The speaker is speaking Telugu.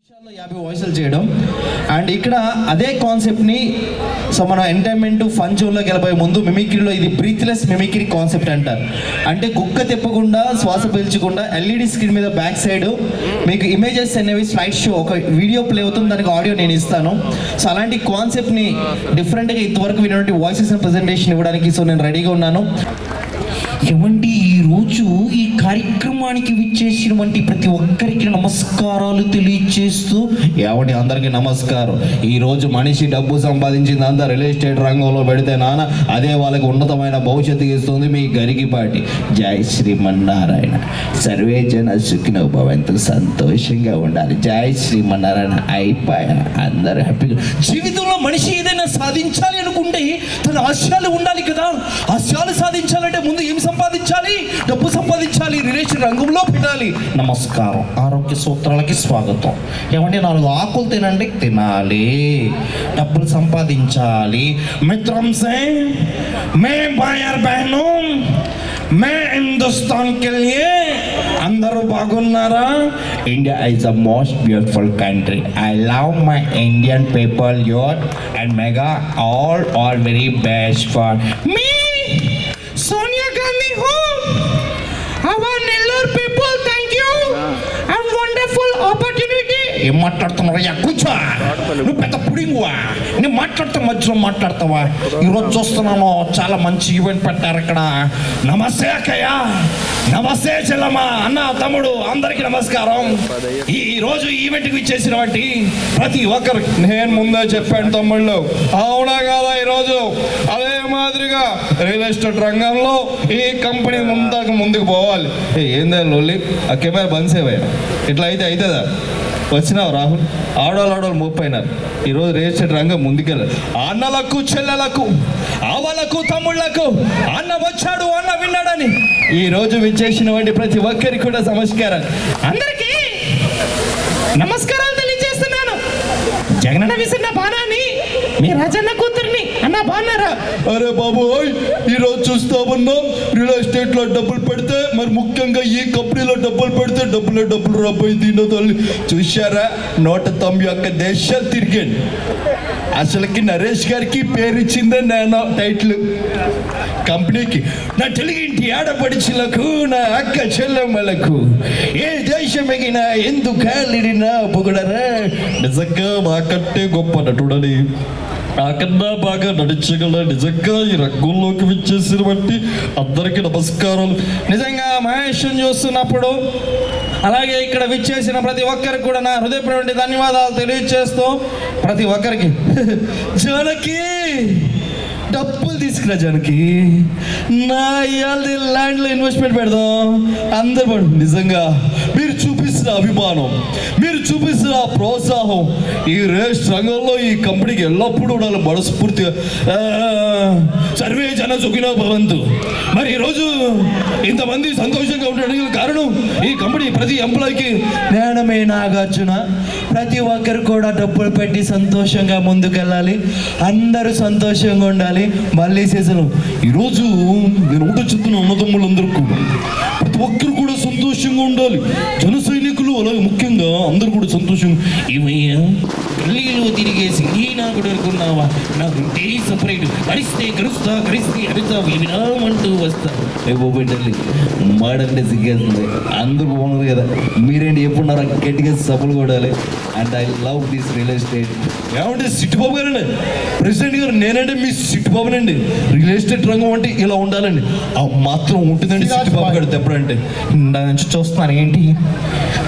50 వాయిస్లు చేయడం అండ్ ఇక్కడ అదే కాన్సెప్ట్ని సో మన ఎంటర్టైన్మెంట్ ఫన్ జోన్లోకి వెళ్ళబోయే ముందు మిమిక్రీలో ఇది బ్రీత్లెస్ మిమిక్రీ కాన్సెప్ట్ అంటారు. అంటే కుక్క తిప్పకుండా శ్వాస పీల్చకుండా ఎల్ఈడి స్క్రీన్ మీద బ్యాక్ సైడ్ మీకు ఇమేజెస్ అనేవి స్లైడ్ షో ఒక వీడియో ప్లే అవుతుంది, దానికి ఆడియో నేను ఇస్తాను. సో అలాంటి కాన్సెప్ట్ని డిఫరెంట్గా ఇంతవరకు వినటువంటి వాయిసెస్ ప్రజెంటేషన్ ఇవ్వడానికి సో నేను రెడీగా ఉన్నాను. ఏమండి ఈరోజు ఈ కార్యక్రమానికి విచ్చేసినటువంటి ప్రతి ఒక్కరికి నమస్కారాలు తెలియజేస్తూ, ఏమండి అందరికీ నమస్కారం. ఈరోజు మనిషి డబ్బు సంపాదించింది అంతా రియల్ ఎస్టేట్ రంగంలో పెడితే నాన్న అదే వాళ్ళకి ఉన్నతమైన భవిష్యత్తు ఇస్తుంది మీ గరిగిపాటి. జై శ్రీమన్నారాయణ. సర్వే జన సుఖినో భవంతు, సంతోషంగా ఉండాలి. జై శ్రీమన్నారాయణ. అయిపోయా, అందరూ హ్యాపీగా. జీవితంలో మనిషి ఏదైనా సాధించాలి అనుకుంటే తన ఆశయాలు ఉండాలి కదా. ఆశయాలు సాధించాలంటే ముందు ఏం సంపాదించాలి? డబ్బు సంపాదించాలి, రిలేషన్ రంగంలో పెట్టాలి. నమస్కారం, ఆరోగ్య సూత్రాలకి స్వాగతం. ఏమంటే 4 ఆకులు తినండి, తినాలి, డబ్బులు సంపాదించాలి. మిత్రం సే మే భాయర్ బహనో మే హిందుస్థాన్ కే లియే అందరూ బాగున్నారా? India is the most beautiful country. I love my Indian people, youth and mega all are very best for me. Sonia Gandhi home. Our Nellore people, thank you. A wonderful opportunity. ఏం మాట్లాడుతున్నారయ్యా? కూర్చో, నువ్వు పెద్ద పుడింగువా, నేను మాట్లాడుతా మధ్యలో మాట్లాడతావా? ఈరోజు చూస్తున్నాను చాలా మంచి ఈవెంట్ పెట్టారు ఇక్కడ. నమస్తే అక్కయ్య, నమస్తే చెల్లమ్మ, అన్న, తమ్ముడు అందరికీ నమస్కారం. ఈరోజు ఈవెంట్కి ఇచ్చేసినటువంటి ప్రతి ఒక్కరికి నేను ముందే చెప్పాను తమ్ముళ్ళు, అవునా కాదా? ఈరోజు అదే మాదిరిగా రియల్ ఎస్టేట్ రంగంలో ఈ కంపెనీ ముందుకు పోవాలి. ఏందా లొల్లి? ఆ కెమెరా బంద్ సేవయ్యా, ఇట్లా అయితే అవుతుందా? వచ్చినావు రాహుల్, ఆడవాళ్ళు మోపైనారు. ఈరోజు రియల్ ఎస్టేట్ రంగం ముందుకెళ్ళారు. అన్నలకు, చెల్లెలకు, ఆవలకు, తమ్ముళ్లకు అన్న వచ్చాడు, అన్న విన్నాడని ఈరోజు విచ్చేసినటువంటి ప్రతి ఒక్కరికి కూడా నమస్కారాలు. అందరికీ నమస్కారాలు తెలియజేస్తున్నాను. జగనన్న విసిన్న బాణాన్ని మీ రాజన్న కూతుర్ని అన్న బాగున్నారా? అరే బాబు, ఈరోజు చూస్తామన్నాం రియల్ ఎస్టేట్ లో డబ్బులు పెడితే, మరి ముఖ్యంగా ఈ కంపెనీలో డబ్బులు పెడితే డబ్బులు రబ్బాయి దీని తల్లి. చూశారా, 191 దేశాలు తిరిగాడు. అసలుకి నరేష్ గారికి పేరు ఇచ్చిందే నేను టైటిల్ కంపెనీకి. నా తెలుగింటి ఆడపడిచులకు, నా అక్క చెల్లెమ్మలకు, ఏ దేశం ఎగినా ఎందుకు కాలిడినా పొగడరా. నిజంగా నాకంటే గొప్ప నటుడని, నాకన్నా బాగా నడిచగల నిజంగా ఈ రంగంలోకి విచ్చేసిన బట్టి అందరికీ నమస్కారాలు. నిజంగా మహేష్ని చూస్తున్నప్పుడు అలాగే ఇక్కడ విచ్చేసిన ప్రతి ఒక్కరికి కూడా నా హృదయపూర్వక ధన్యవాదాలు తెలియజేస్తూ, ప్రతి ఒక్కరికి జానకి డబ్బులు తీసుకురా జానకి, నా ఇవాళ ల్యాండ్లో ఇన్వెస్ట్మెంట్ పెడదాం అందరు. నిజంగా మీరు చూపిస్తున్న అభిమానం, మీరు చూపిస్తున్న ప్రోత్సాహం ఈ రేస్ రంగంలో ఈ కంపెనీకి ఎల్లప్పుడూ ఉండాలి. మనస్ఫూర్తిగా సర్వే జన సుఖినో భవంతు. మరి ఈరోజు ఇంతమంది సంతోషంగా ఉండడానికి కారణం ఈ కంపెనీ ప్రతి ఎంప్లాయీకి జ్ఞానమే నాగార్జున. ప్రతి ఒక్కరు కూడా డబ్బులు పెట్టి సంతోషంగా ముందుకెళ్ళాలి, అందరూ సంతోషంగా ఉండాలి. మళ్ళీ సీజన్ ఈరోజు నేను ఒకటి చెప్తున్నా, అన్నదమ్ములందరూ కూడా ప్రతి ఒక్కరు కూడా సంతోషంగా ఉండాలి. జన సైనికులు అలాగే ముఖ్యంగా అందరూ కూడా సంతోషంగా. ఏమయ్యా గల్లీలో తిరిగేసి ఈ నాకు అనుకున్నావా? నాకు సపరేట్ కరిస్తే కరుస్తా, కరిస్తే అరుస్తా, వినామంటూ వస్తా. బిడ్డల్ని మాడంటే సిగ్గేస్తుంది. అందరూ బాగున్నారు కదా, మీరేంటి ఎప్పుడున్నారా? గట్టిగా సభలు కొడాలి. And I love this real estate. ఏమంటే సిట్టుబాబు గారండి ప్రెసిడెంట్ గారు, నేనంటే మీ సిట్టుబాబునండి. రియల్ ఎస్టేట్ రంగం అంటే ఇలా ఉండాలండి, ఆ మాత్రం ఉంటుందండి సిట్టుబాబు గారు. ఎప్పుడంటే ఇందా నుంచి చూస్తున్నారు ఏంటి